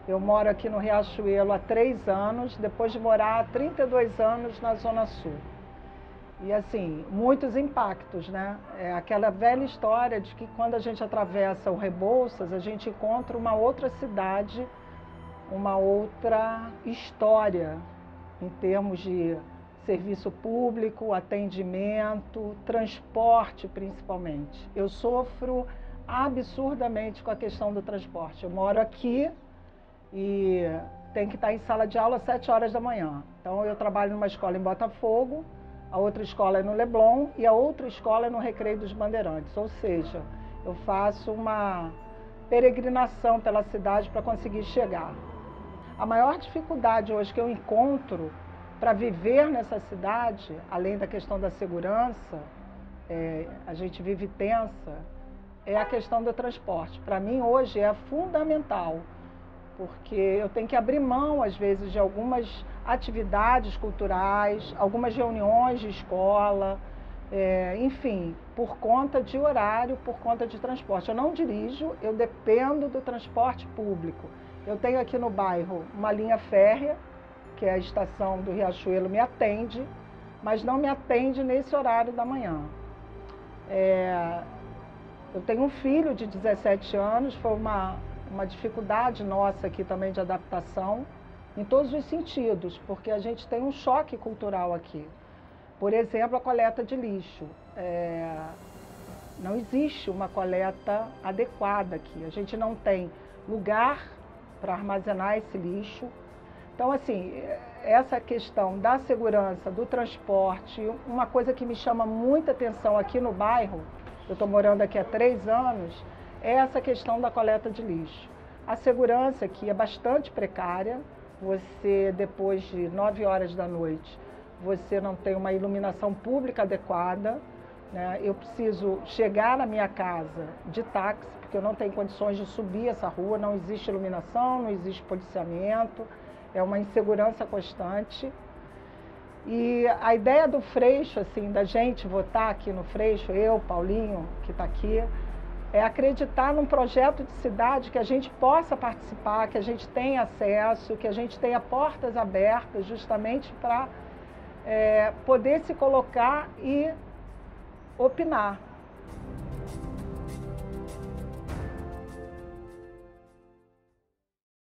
Eu moro aqui no Riachuelo há 3 anos, depois de morar há 32 anos na Zona Sul. E assim, muitos impactos, né? É aquela velha história de que quando a gente atravessa o Rebouças, a gente encontra uma outra cidade, uma outra história em termos de serviço público, atendimento, transporte principalmente. Eu sofro absurdamente com a questão do transporte. Eu moro aqui e tenho que estar em sala de aula às 7 horas da manhã. Então eu trabalho numa escola em Botafogo, a outra escola é no Leblon e a outra escola é no Recreio dos Bandeirantes. Ou seja, eu faço uma peregrinação pela cidade para conseguir chegar. A maior dificuldade hoje que eu encontro para viver nessa cidade, além da questão da segurança, a gente vive tensa, é a questão do transporte. Para mim hoje é fundamental, porque eu tenho que abrir mão, às vezes, de algumas atividades culturais, algumas reuniões de escola, enfim, por conta de horário, por conta de transporte. Eu não dirijo, eu dependo do transporte público. Eu tenho aqui no bairro uma linha férrea, que é a estação do Riachuelo, me atende, mas não me atende nesse horário da manhã. Eu tenho um filho de 17 anos, foi uma dificuldade nossa aqui também de adaptação, em todos os sentidos, porque a gente tem um choque cultural aqui. Por exemplo, a coleta de lixo. Não existe uma coleta adequada aqui, a gente não tem lugar para armazenar esse lixo. Então, assim, essa questão da segurança, do transporte, uma coisa que me chama muita atenção aqui no bairro, eu estou morando aqui há 3 anos, é essa questão da coleta de lixo. A segurança aqui é bastante precária, você, depois de 9 horas da noite, você não tem uma iluminação pública adequada, né? Eu preciso chegar na minha casa de táxi, porque eu não tenho condições de subir essa rua, não existe iluminação, não existe policiamento, é uma insegurança constante. E a ideia do Freixo, assim, da gente votar aqui no Freixo, eu, Paulinho, que está aqui, é acreditar num projeto de cidade que a gente possa participar, que a gente tenha acesso, que a gente tenha portas abertas justamente para poder se colocar e opinar.